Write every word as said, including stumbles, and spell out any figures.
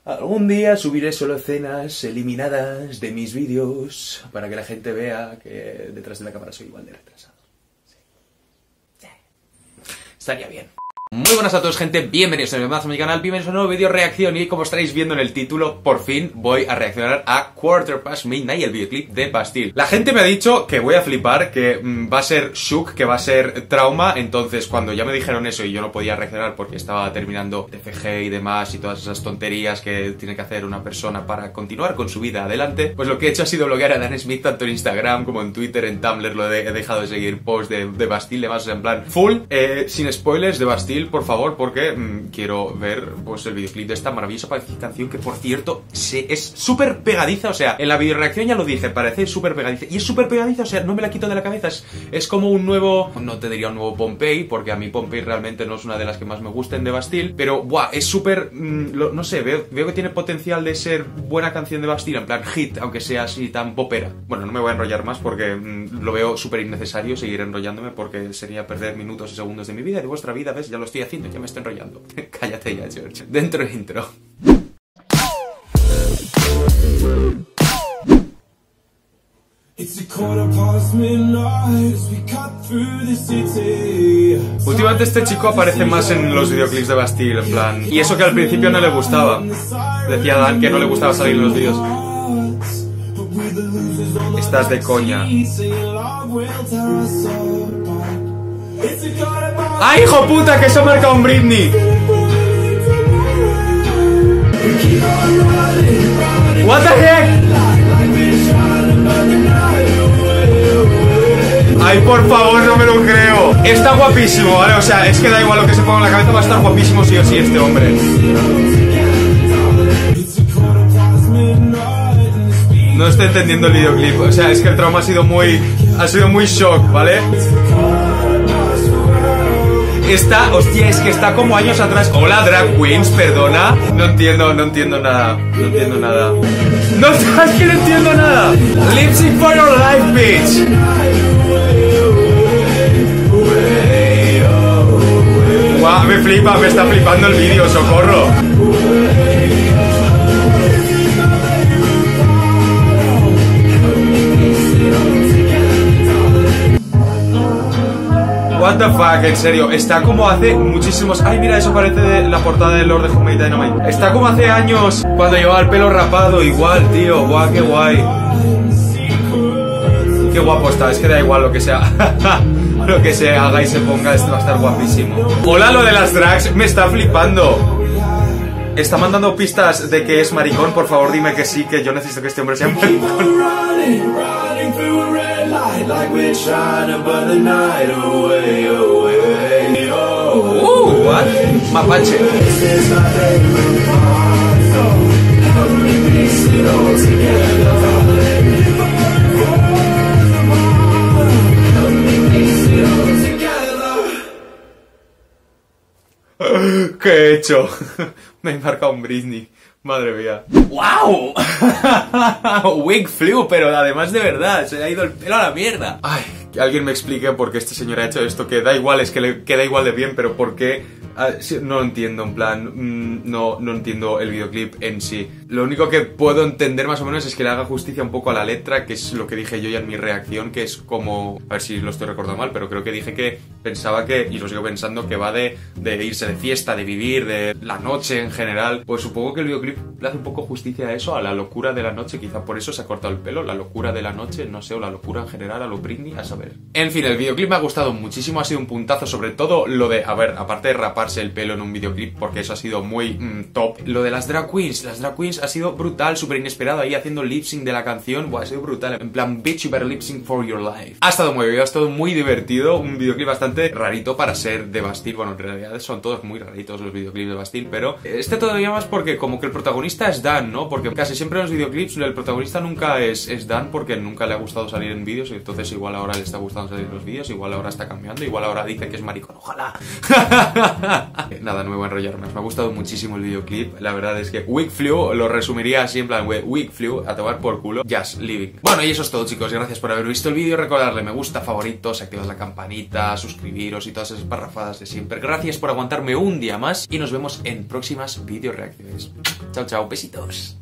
Algún día subiré solo escenas eliminadas de mis vídeos para que la gente vea que detrás de la cámara soy igual de retrasado. Sí. Sí. Estaría bien. Muy buenas a todos, gente, bienvenidos una vez más a mi canal, bienvenidos a un nuevo vídeo reacción. Y como estaréis viendo en el título, por fin voy a reaccionar a Quarter Past Midnight, el videoclip de Bastille. La gente me ha dicho que voy a flipar, que mmm, va a ser shook, que va a ser trauma. Entonces cuando ya me dijeron eso y yo no podía reaccionar porque estaba terminando T F G y demás y todas esas tonterías que tiene que hacer una persona para continuar con su vida adelante, pues lo que he hecho ha sido bloquear a Dan Smith tanto en Instagram como en Twitter, en Tumblr. Lo de, he dejado de seguir posts de, de Bastille, demás, o sea, en plan full, eh, sin spoilers de Bastille, por favor, porque mmm, quiero ver pues el videoclip de esta maravillosa canción que, por cierto, se, es súper pegadiza. O sea, en la videoreacción ya lo dije, parece súper pegadiza. Y es súper pegadiza, o sea, no me la quito de la cabeza. Es, es como un nuevo, no te diría un nuevo Pompeii, porque a mí Pompeii realmente no es una de las que más me gusten de Bastille, pero, buah, es súper, mmm, no sé, veo, veo que tiene potencial de ser buena canción de Bastille, en plan hit, aunque sea así tan popera. Bueno, no me voy a enrollar más porque mmm, lo veo súper innecesario seguir enrollándome, porque sería perder minutos y segundos de mi vida y de vuestra vida. ¿Ves? Ya lo estoy haciendo, ya me estoy enrollando. Cállate ya, George. Dentro del intro. Últimamente este chico aparece más en los videoclips de Bastille, en plan. Y eso que al principio no le gustaba. Decía Dan que no le gustaba salir en los vídeos. Estás de coña. ¡Ay, hijo puta! ¡Que se ha marcado un Britney! What the heck? Ay, por favor, no me lo creo. Está guapísimo, ¿vale? O sea, es que da igual lo que se ponga en la cabeza, va a estar guapísimo sí o sí este hombre. No estoy entendiendo el videoclip. O sea, es que el trauma ha sido muy... Ha sido muy shock, ¿vale? Está, hostia, es que está como años atrás. Hola, drag queens, perdona. No entiendo, no entiendo nada. No entiendo nada. No, es que no entiendo nada. Lip sync for your life, bitch. Guau, me flipa, me está flipando el vídeo, socorro. What the fuck, en serio, está como hace muchísimos... Ay, mira, eso parece de la portada de Lord de Homemade Dynamite. Está como hace años, cuando llevaba el pelo rapado, igual, tío. Guau, qué guay. Qué guapo está, es que da igual lo que sea. Lo que se haga y se ponga, esto va a estar guapísimo. Hola, lo de las drags, me está flipando. Está mandando pistas de que es maricón. Por favor, dime que sí, que yo necesito que este hombre sea maricón. Uh, what? Mapache. ¿Qué he hecho? Me he marcado un Britney. Madre mía. ¡Wow! Wig flew, pero además de verdad, se le ha ido el pelo a la mierda. Ay, que alguien me explique por qué este señor ha hecho esto, que da igual, es que le queda igual de bien, pero por qué... No lo entiendo, en plan, mmm, no, no entiendo el videoclip en sí. Lo único que puedo entender más o menos es que le haga justicia un poco a la letra, que es lo que dije yo ya en mi reacción, que es como... A ver si lo estoy recordando mal, pero creo que dije que pensaba que, y lo sigo pensando, que va de, de irse de fiesta, de vivir, de la noche en general. Pues supongo que el videoclip le hace un poco justicia a eso, a la locura de la noche. Quizá por eso se ha cortado el pelo, la locura de la noche, no sé, o la locura en general, a lo Britney, a saber. En fin, el videoclip me ha gustado muchísimo, ha sido un puntazo, sobre todo lo de, a ver, aparte de raparse el pelo en un videoclip, porque eso ha sido muy mm, top. Lo de las drag queens, las drag queens ha sido brutal, súper inesperado, ahí haciendo lip sync de la canción. Buah, ha sido brutal, en plan, bitch, you better lip sync for your life. Ha estado muy bien, ha estado muy divertido, un videoclip bastante rarito para ser de Bastille. Bueno, en realidad son todos muy raritos los videoclips de Bastille, pero este todavía más porque como que el protagonista es Dan, ¿no? Porque casi siempre en los videoclips el protagonista nunca es, es Dan, porque nunca le ha gustado salir en vídeos, y entonces igual ahora le está gustando salir en los vídeos, igual ahora está cambiando, igual ahora dice que es maricón, ojalá. Nada, no me voy a enrollar más. Me ha gustado muchísimo el videoclip. La verdad es que Week Flu lo resumiría así en plan, Week Flu, a tomar por culo. Just living. Bueno, y eso es todo, chicos. Gracias por haber visto el vídeo. Recordad darle me gusta, favoritos, activad la campanita, suscribiros y todas esas parrafadas de siempre. Gracias por aguantarme un día más y nos vemos en próximas video reacciones. Chao, chao. Besitos.